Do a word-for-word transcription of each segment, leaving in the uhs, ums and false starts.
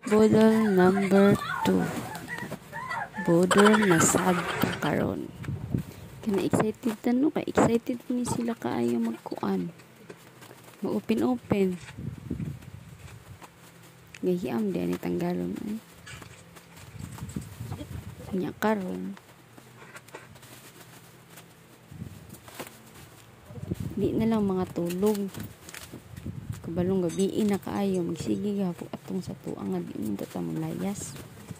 Bodol number two. Bodol na sad ka karon. Kana excited tano ka excited ni sila kaayo magkuan. Mag-open open. Gahiam di ani tanggalon ay. Nya karon. Di na lang mga tulog. Kabalong gabi na kaayo magsige gapon atong sa tuang nga di mo ta layas.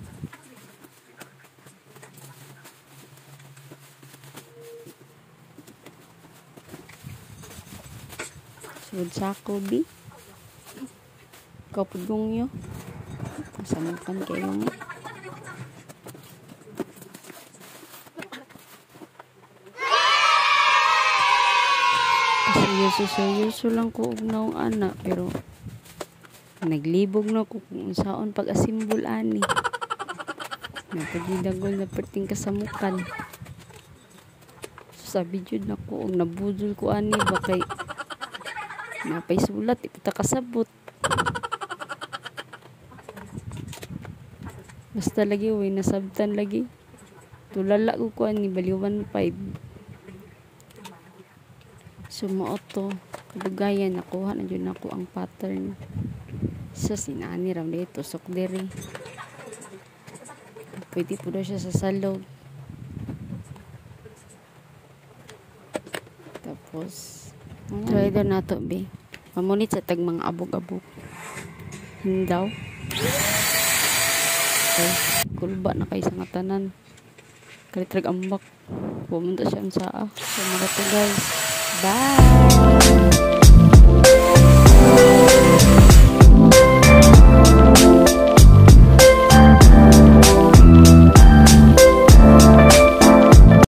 Sud sako bi. Kapugong yo. Masamukan kayo mo. Seryoso-seryoso lang ko og naong ana pero naglibog na ko kung saon pag-asimbol ani. Napagidagol na perting kasamukan. So, sabi jud na ko og nabudol ko ani ba kay napay sulat ipita kasabot. Basta lagi way nasabtan lagi. Tulala ko ko ani baliwan five. Sumuot to kadugayan nakuha na dyan ako ang pattern sa sinani ram dito sok diri pwede po daw siya sa salog tapos try daw nato be mamunit sa tag mga abog-abog hindaw okay. Kulba na kay sa nga tanan kalitrag ambak pumunta siya ang saa so mga to guys. Bye.